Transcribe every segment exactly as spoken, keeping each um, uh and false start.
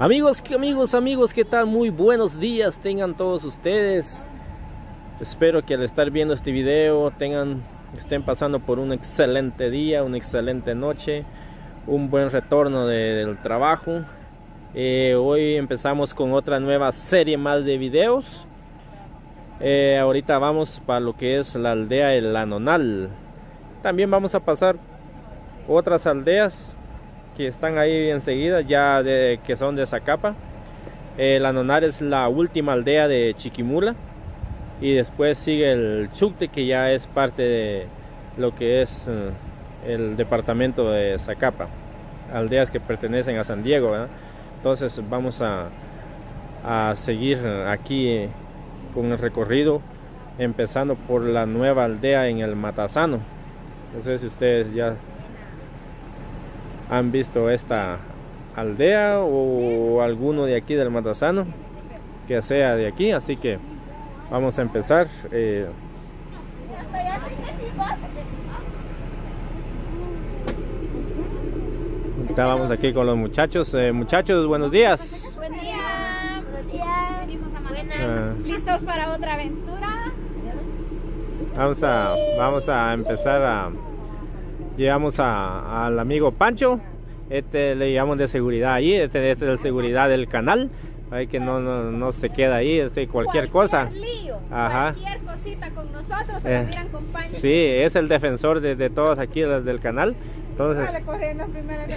Amigos, amigos, amigos, ¿qué tal? Muy buenos días tengan todos ustedes. Espero que al estar viendo este video tengan, estén pasando por un excelente día, una excelente noche, un buen retorno de, del trabajo. Eh, hoy empezamos con otra nueva serie más de videos. Eh, ahorita vamos para lo que es la aldea El Anonal. También vamos a pasar otras aldeas que están ahí enseguida, ya de, que son de Zacapa. El Anonal es la última aldea de Chiquimula y después sigue el Chucte, que ya es parte de lo que es uh, el departamento de Zacapa, aldeas que pertenecen a San Diego, ¿verdad? Entonces vamos a, a seguir aquí eh, con el recorrido, empezando por la nueva aldea en el Matasano. No sé si ustedes ya han visto esta aldea o alguno de aquí del Matasano que sea de aquí, así que vamos a empezar. eh, Estábamos aquí con los muchachos. eh, muchachos, buenos días. Buen día. Buen día. Venimos a Magdalena. Uh, ¿Listos para otra aventura? Vamos a, vamos a empezar a... Llevamos a, al amigo Pancho. Este le llevamos de seguridad allí. Este, este es de seguridad del canal. Hay que no, no, no se queda ahí, este, cualquier, cualquier cosa. Lío, Ajá. Cualquier cosita con nosotros se eh, lo miran con Pancho. Sí, es el defensor de, de todos aquí del canal. Entonces... Sale corriendo primero que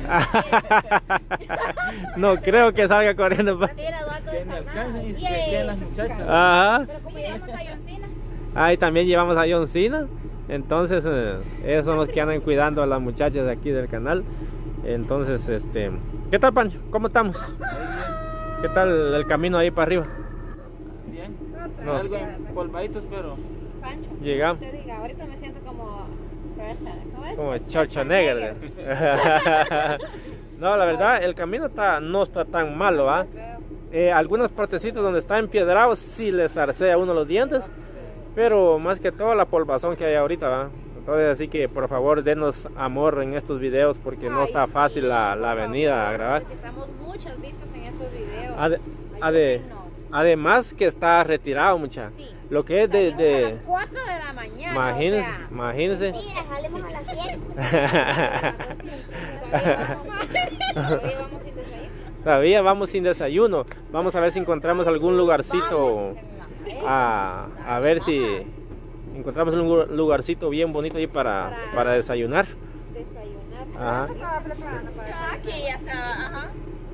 no creo que salga corriendo. Que me alcancen y que queden las muchachas. Ajá. Pero como llevamos a Yoncina. Ahí también llevamos a Yoncina. Entonces eh, ellos son los que andan cuidando a las muchachas de aquí del canal. Entonces, este, ¿qué tal, Pancho? ¿Cómo estamos? ¿Qué tal el camino ahí para arriba? Bien. No. Algo empolvaditos, pero Pancho, llegamos. te diga, ahorita me siento como... ¿Cómo es? Como chocho negra. No, la verdad, el camino está, no está tan malo, ¿ah? Eh, algunos partecitos donde está empiedrado sí les zarcea uno los dientes, pero más que todo la polvazón que hay ahorita, ¿va? Entonces, así que por favor denos amor en estos videos porque no Ay, está sí, fácil la, la por avenida favor, a grabar. Necesitamos muchas vistas en estos videos. Ade, ade, además que está retirado, mucha. Sí. Lo que es de... de a las cuatro de la mañana. imagínense, O sea, imagínense. mira, jalemos a las siete. Todavía vamos sin desayuno. Todavía vamos sin desayuno. Vamos a ver si encontramos algún lugarcito. A, a ver si encontramos un lugarcito bien bonito ahí para, para desayunar. Desayunar. Ajá. Estaba preparando para eso. Aquí ya estaba, ajá.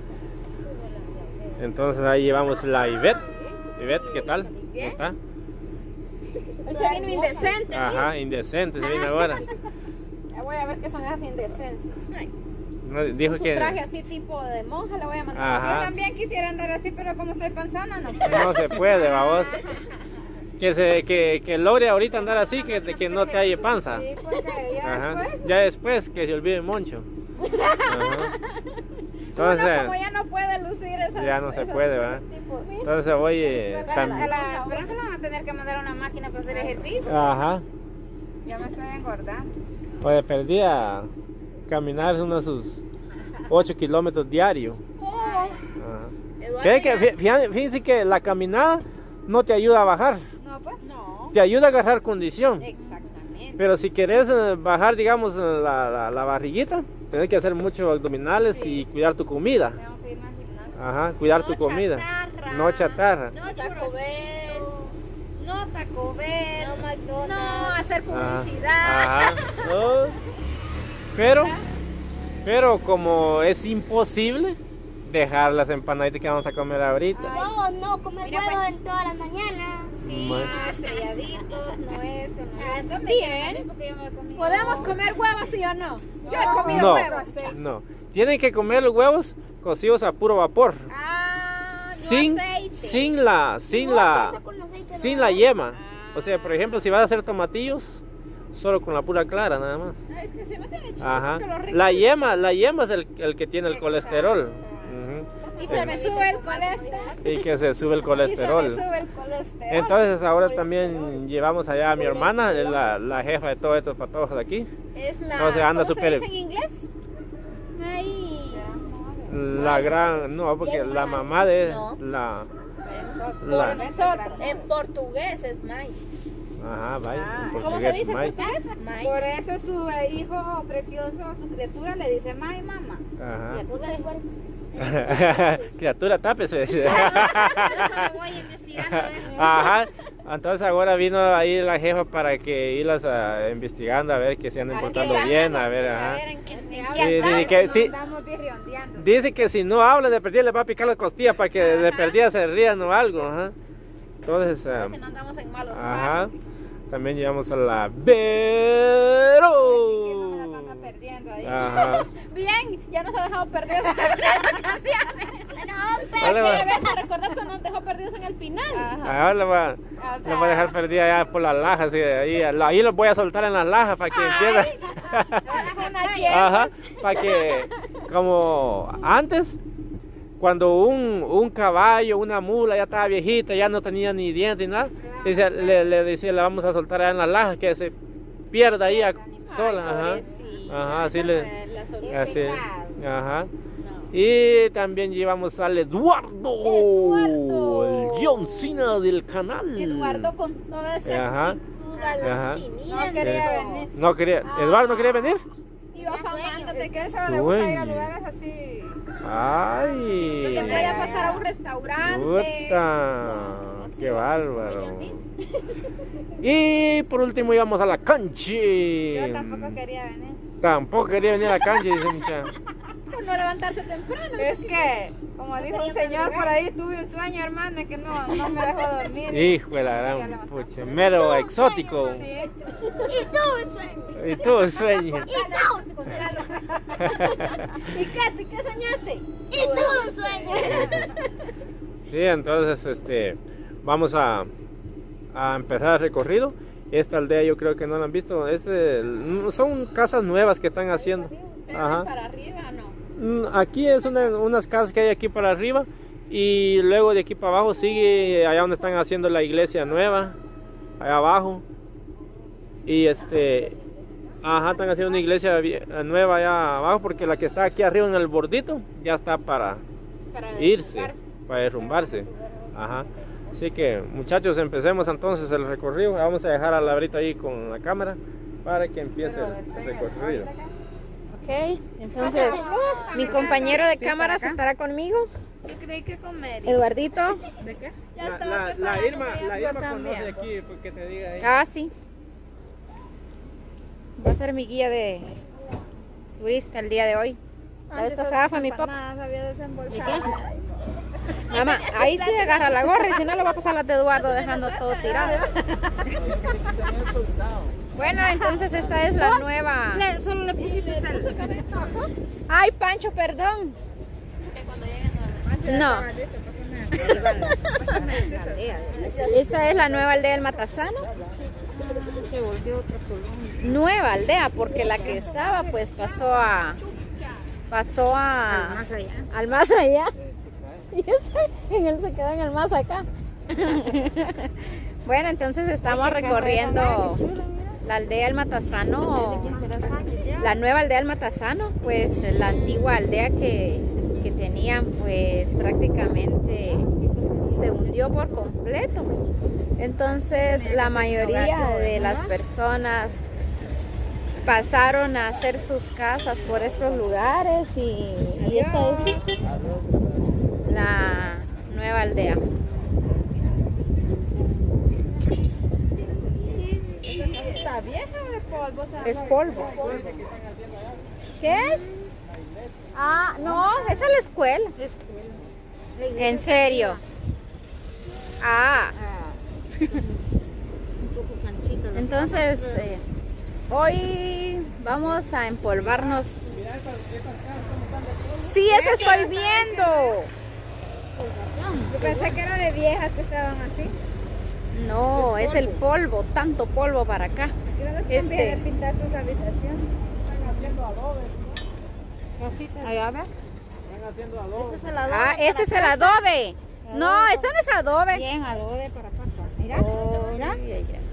Entonces ahí llevamos la Ivette. Ivette, ¿qué tal? ¿Cómo está? Se vino indecente. Ajá, indecente se viene ahora. Ya voy a ver qué son esas indecencias. No, dijo Su que traje así tipo de monja le voy a mandar. Ajá. Yo también quisiera andar así, pero como estoy pensando, no puedo. no se puede, babos. Que, se, que, que logre ahorita andar así, que, que no te halle panza. Sí, porque ya Ajá. después. Ya después que se olvide Moncho. Ajá. Entonces, Uno como ya no puede lucir esas, ya no se esas- puede, ese ¿verdad? tipo, ¿sí? Entonces, oye, A tam- la, a la Esperanza le van a tener que mandar una máquina para hacer ejercicio. ajá. Ya me estoy engordando. Oye, perdía caminar unos sus ocho kilómetros diarios. Oh, Ajá. Fíjense que, fí- fíjense que la caminada no te ayuda a bajar, no, pues no. te ayuda a agarrar condición. Exactamente. Pero si querés eh, bajar, digamos, la, la, la barriguita, tenés que hacer muchos abdominales Sí. y cuidar tu comida. Tengo que ir más al gimnasio. Ajá, cuidar No tu comida. chatarra. No chatarra. No Taco Bell. No Taco Bell. No McDonald's. No hacer publicidad. Ajá. No. Pero, pero como es imposible dejar las empanaditas que vamos a comer ahorita. No, no, comer Mira, huevos pues. en todas las mañanas. Sí, Bueno. no estrelladitos, no esto, no esto. Bien. Bien. ¿Podemos comer huevos, sí o no? Yo he comido No, huevos. no. Tienen que comer los huevos cocidos a puro vapor. Ah, no Sin, aceite. sin la, sin No, la, siempre con aceite, sin ¿no? la yema. O sea, por ejemplo, si vas a hacer tomatillos, solo con la pura clara nada más. Ay, es que se meten el chiste Ajá. porque lo rico. La yema, la yema es el, el que tiene el colesterol. Ujú. Y se me sube el colesterol. Y que se sube el Y se colesterol. me sube el colesterol. Entonces ahora también llevamos allá a mi hermana, es la, la jefa de todos estos patojos de aquí. es la, entonces anda ¿cómo súper- se dice en inglés? Ahí. La gran, no, porque la mamá de No. la, Por la, nosotros, en portugués es Mai. ajá, vaya, en ¿Cómo se portugués, dice en Mai. portugués? Mai. Por eso su eh, hijo precioso, su criatura, le dice May, mamá. Ajá. Criatura. Criatura, tápese. Por eso me voy investigando a ver. Ajá. Entonces ahora vino ahí la jefa para que irlas a, investigando a ver que se andan portando bien, a ver, ajá. en qué, en Y qué dice andan. que sí, Andamos birriondeando. dice que si no habla de perdida le va a picar las costillas para que de perdida se rían o algo, ajá. Entonces, Si ah, no andamos en malos ajá. pasos. También llevamos a la Que no me las Vero. anda perdiendo ahí. Ajá. Bien, ya nos ha dejado perdidos en las canciones. Vale, va. ¿Te recuerdas cuando nos dejó perdidos en el final? Ahora le va, le voy a dejar perdida ya por las lajas, sí, ahí, ahí los voy a soltar en las lajas para que empiece. Ajá, para que, como antes, cuando un, un caballo, una mula ya estaba viejita, ya no tenía ni dientes ni nada, dice, le, le decía, la vamos a soltar allá en las lajas, que se pierda ahí a- sola. Ajá, ajá, así le, así, ajá. Y también llevamos al Eduardo, Eduardo. el John Cena del canal. Eduardo con toda esa Ajá. actitud a Ajá. los No quinientos. quería venir. No quería, Eduardo no quería venir. Iba famándote Es que eso le gusta ir a Sueño. lugares así. Ay. que te voy a pasar a un restaurante. Puta, qué bárbaro. Y por último íbamos a la cancha. Yo tampoco quería venir. Tampoco quería venir a la cancha, dice mucha. Por no levantarse temprano. Es que, como dijo un señor por ahí, tuve un sueño, hermana, que no, no me dejó dormir. Hijo de la gran pucha, mero exótico. Sí. Y tú, sueño. Y tú sueño. Y tú. ¿Y Katy, qué soñaste? Y tú, sueño. Sí, entonces este vamos a, a empezar el recorrido. Esta aldea yo creo que no la han visto. Es el- son casas nuevas que están haciendo. Pero Ajá. es para arriba, ¿no? Mm, Aquí es una, unas casas que hay aquí para arriba y luego de aquí para abajo sigue allá donde están haciendo la iglesia nueva, allá abajo. Y este, ajá, están haciendo una iglesia vie- nueva allá abajo porque la que está aquí arriba en el bordito ya está para Para irse, derrumbarse. para derrumbarse. Ajá. Así que muchachos, empecemos entonces el recorrido. Vamos a dejar a la Labrita ahí con la cámara para que empiece el recorrido. Ok, entonces mi compañero de cámaras estará conmigo. Yo creí que comer. Eduardito. ¿De qué? La, la, la Irma, la Yo Irma también. conoce aquí porque te diga ella. Ah, sí. Va a ser mi guía de turista el día de hoy. La vez pasada fue mi papá. Nada, sabía desembolsar. ¿Y qué? Mamá, ahí sí agarra la gorra y si no le va a pasar la de Eduardo dejando todo tirado. Bueno, entonces esta es la nueva. Solo le pusiste el. Ay, Pancho, perdón. No. Esta es la nueva aldea del Matazano. Se volvió otra colonia. Nueva aldea, porque la que estaba pues pasó a pasó a Más allá. al más allá. Y este, en él se quedó en el más acá. Bueno, entonces estamos recorriendo la aldea del Matazano, la nueva aldea del Matazano, pues la antigua aldea que, que tenían pues prácticamente se hundió por completo. Entonces la mayoría de las personas pasaron a hacer sus casas por estos lugares y, y esta es la nueva aldea. ¿Está vieja o de polvo? Es polvo. ¿Qué es? Ah, no, esa es la escuela. ¿En serio? Ah, Un poco canchita. entonces eh, hoy vamos a empolvarnos. Sí, eso estoy viendo. Yo pensé que era de viejas que estaban así. No, es el polvo, tanto polvo para acá. Aquí no les Este. conviene pintar sus habitaciones. Allá, a ver. Están haciendo adobe. Ese es el adobe. Ah, este es el adobe. No, esto no es adobe. Bien, adobe para acá. Mira, Oh, mira. ay, ay, ay.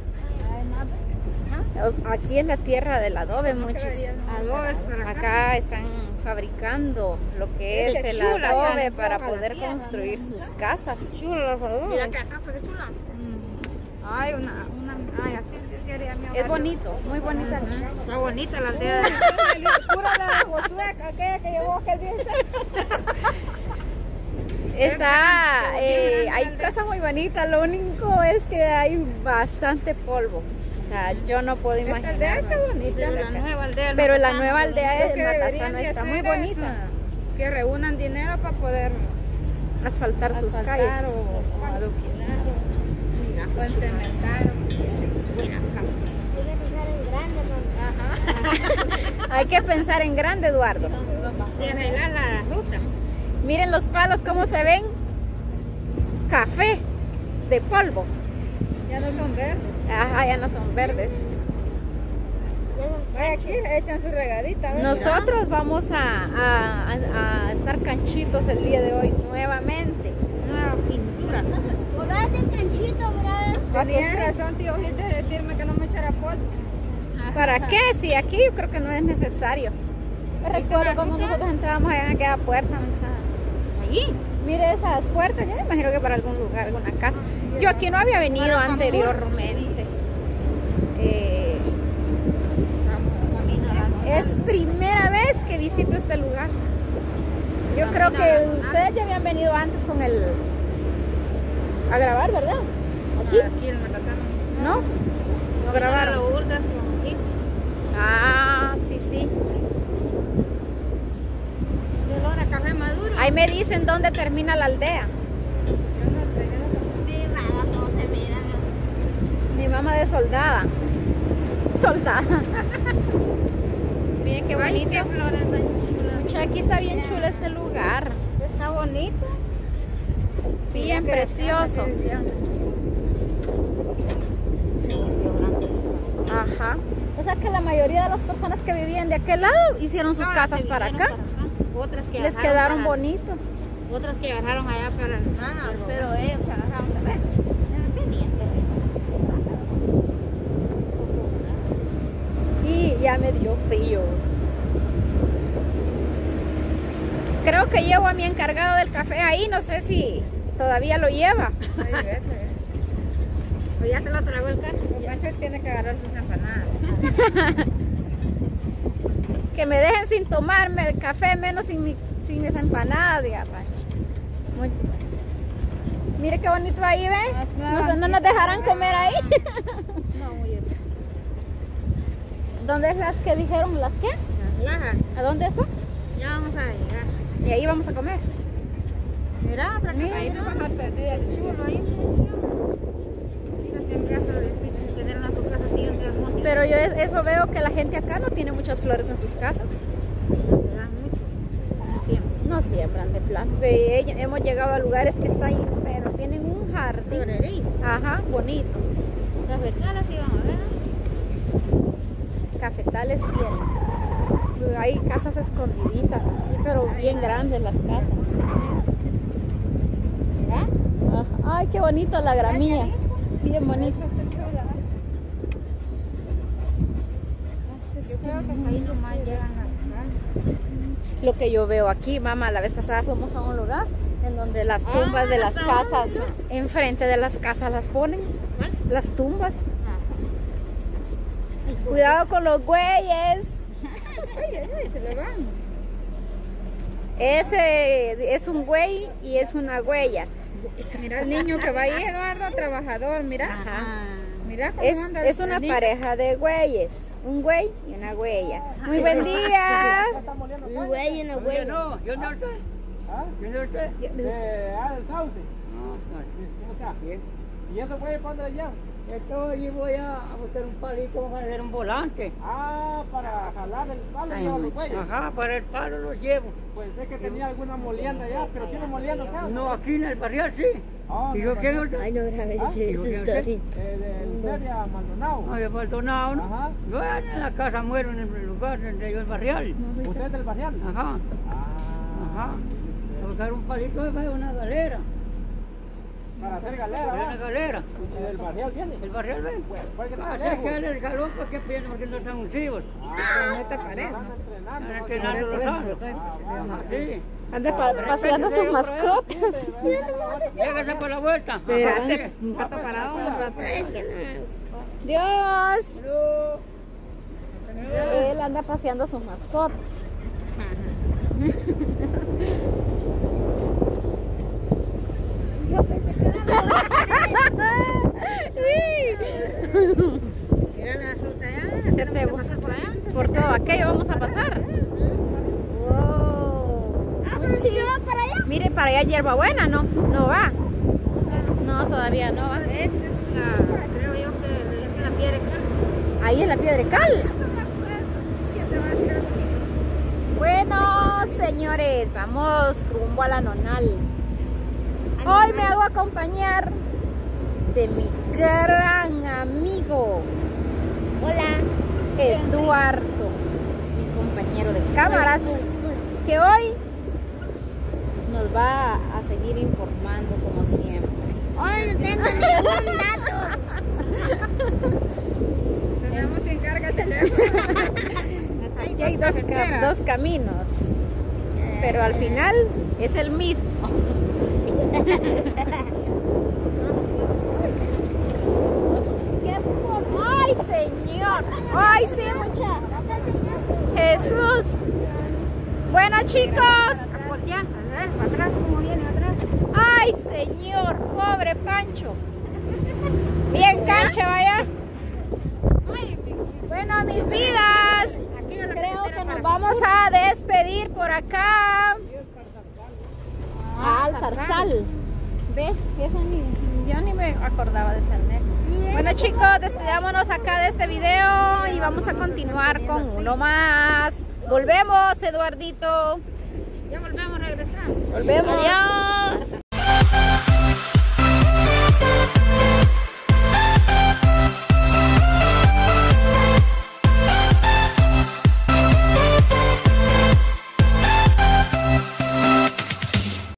Ay, más. Aquí es la tierra del adobe, muchos. Adobes para acá. Acá están fabricando lo que es Qué el chula, adobe se para antoja poder la tierra, construir sus casas. Chulo los adobes. Mira que casa, qué chula. Mm. Ay, una, una, ay, así se haría mi hogar. Es bonito, muy bonita. Está bonita la aldea. Pura la de Josué, aquella que llevó aquel día. Está, eh, hay casas muy bonitas, lo único es que hay bastante polvo. O sea, yo no puedo Esta aldea imaginar. está bonita. Pero la nueva aldea. Pero la Matasano, nueva lo aldea único de que Matasano deberían de está muy hacer es, bonita. ah, que reúnan dinero para poder Asfaltar sus asfaltar calles. o, o adoquinar o, mira, o cementar. Buenas casas. Ajá. Hay que pensar en grande, Eduardo. Y arreglar la ruta. Miren los palos cómo se ven. Café de polvo. Ya no son verdes. Ajá, ya no son verdes. Ay, aquí echan su regadita. ¿ves? Nosotros vamos a, a- a- a estar canchitos el día de hoy nuevamente. Nueva pintura. Jugate canchito, brother. Tenías razón, tío Gil, de decirme que no me echara polvo. ¿Para qué? Si aquí yo creo que no es necesario. Me recuerdo cuando nosotros entrábamos allá en aquella puerta, muchacha. Allí. Mire esas puertas, yo me imagino que para algún lugar, alguna casa. Yo aquí no había venido Para anteriormente. Eh, Vamos caminando. es primera vez que visito este lugar. Yo creo que ustedes ya habían venido antes con el... a grabar, ¿verdad? ¿Aquí? Aquí en Matasano. ¿No? No grabaron. Lo hurtas con aquí. Ah, sí, sí. De olor a café maduro. Ahí me dicen dónde termina la aldea. Yo no sé, yo no sé. Sí, nada, todo se mira. Mi mamá de soldada. Soldada. Miren qué Ay, bonito. qué flores tan chulas. Mucha, aquí está bien chulo este lugar. Está bonito. Bien Mira qué precioso. casa que hicieron. Sí, lo grande es. Ajá. O sea que la mayoría de las personas que vivían de aquel lado hicieron sus Todas casas se para vinieron acá. Otras que Les agarraron quedaron para- bonitos. Otras que agarraron allá para el Ah, pero ellos se agarraron de ver. Y ya me dio frío. Creo que llevo a mi encargado del café ahí, no sé si todavía lo lleva. Ay, vete. Pues ya se lo tragó el carro. El Pacho tiene que agarrar sus empanadas. Que me dejen sin tomarme el café, menos sin, mi- sin mis empanadas, diga Pancho. Muy- Mire qué bonito ahí, ¿ven? No, no nos dejarán comer ahí. No, muy eso. ¿Dónde es las que dijeron? ¿Las qué? Las lajas. ¿A dónde es? Ya vamos a llegar. Y ahí vamos a comer. Mira, otra Mira. casa. Ahí no vas a perder el chulo ahí. Mira, siempre hay florecitas y tener una su casa así entre el monte. Pero yo es- eso veo que la gente acá no tiene muchas flores en sus casas. no se dan mucho. No siempre. No siembran de plano. Que he- hemos llegado a lugares que están ahí, pero tienen un jardín. Florería. Ajá, bonito. Las vegetales sí van a ver. Cafetales tienen. Hay casas escondiditas así, pero bien grandes las casas. Ajá. Ay, qué bonito la gramilla. Bien bonito. Yo creo que hasta ahí nomás llegan las casas. Lo que yo veo aquí, mamá, la vez pasada fuimos a un lugar en donde las tumbas de las casas, enfrente de las casas las ponen. ¿Cuál? Las tumbas. Cuidado con los güeyes. Ay, ay, ay, se le van. Ese es un güey y es una huella. Mira el niño que va ahí, Eduardo, trabajador, mira. Ajá. Mira cómo Es, anda el- es una el niño. pareja de güeyes. Un güey y una huella. Muy buen día. Un güey y una güey. No, yo no estoy. ¿Ah? Yo no estoy. De, ah, del sauce. ¿Cómo está? Bien. ¿Y eso fue para dónde allá? Esto allí voy a, a buscar un palito, vamos a hacer un volante. Ah, para jalar el palo y los güeyes. Ajá, para el palo lo llevo. Pensé que tenía alguna molienda allá, pero tiene molienda acá. No, aquí en el barrial sí. Ah, ¿Y yo quién es usted? Ay, no grabé ¿Ah? ese ¿Y yo quién es story. usted? Eh, del Seria Maldonado. No, yo Maldonado, ¿no? Ajá. Yo en la casa muero en el lugar donde yo el barrial. ¿Usted es del barrial? Ajá, Ah. ajá. A buscar un palito de una galera. Para hacer galera. Viene galera. ¿Y del barrial viene? El barrial ven. ¿Cuál que está Ah, lejos? si es que el galón, ¿por qué viene? Porque no están uncidos. Ah, No te parece. están entrenando. Están entrenando los años. Sí. Anda pa- paseando sus mascotas. Lléguese por la vuelta. Espérate, un rato parado, un rato. Dios. Él anda paseando sus mascotas. Mira la ruta allá, Se te- pasar por allá. Por todo aquello vamos a pasar. Wow. ¿Sí va para allá? Mire, para allá hierbabuena, no, no va. No, todavía no va. Esa es la, creo yo que le dicen la piedra de cal. Ahí es la piedra de cal. Bueno, señores, vamos rumbo a la Nonal. Hoy me hago acompañar de mi gran amigo. Hola. Eduardo, mi compañero de cámaras, que hoy nos va a seguir informando como siempre. Hoy no tengo ningún dato. Tenemos sin carga el teléfono. Aquí hay dos, ca- dos caminos, pero al final es el mismo. ¿Qué por- ¡Ay, señor! ¡Ay, sí, mucha! Jesús. Bueno, chicos. Voltea, a ver, para atrás, cómo viene atrás. ¡Ay, señor! Pobre Pancho. Bien cancha, vaya. Bueno, mis vidas, creo que nos vamos a despedir por acá. Al Zarzal. Ve, ese ni, yo ni me acordaba de ese almer. Bueno, chicos, despidámonos acá de este video y vamos a continuar con uno más. Volvemos, Eduardito. Ya volvemos a regresar. Volvemos. Adiós.